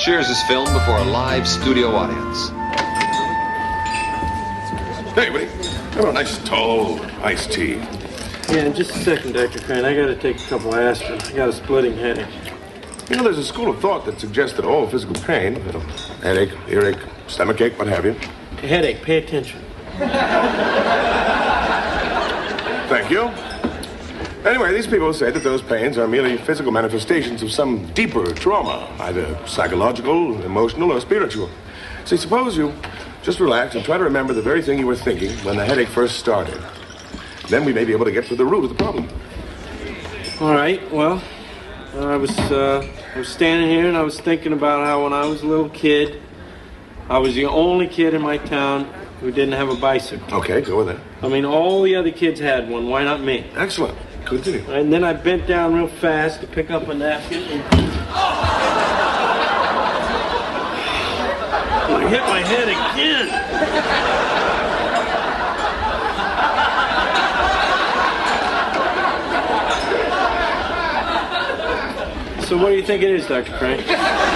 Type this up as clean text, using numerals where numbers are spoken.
shares his film before a live studio audience. Hey, buddy. How about a nice tall iced tea? Yeah, in just a second, Dr. Crane. I gotta take a couple aspirin. I got a splitting headache. You know, there's a school of thought that suggests that all physical pain, headache, earache, stomachache, what have you. Headache, pay attention. Thank you. Anyway, these people say that those pains are merely physical manifestations of some deeper trauma, either psychological, emotional, or spiritual. See, suppose you just relax and try to remember the very thing you were thinking when the headache first started. Then we may be able to get to the root of the problem. All right, well, I was standing here and I was thinking about how when I was a little kid, I was the only kid in my town who didn't have a bicycle. Okay, go with that. I mean, all the other kids had one. Why not me? Excellent. Continue. And then I bent down real fast to pick up a napkin and I hit my head again. So what do you think it is, Dr. Crane?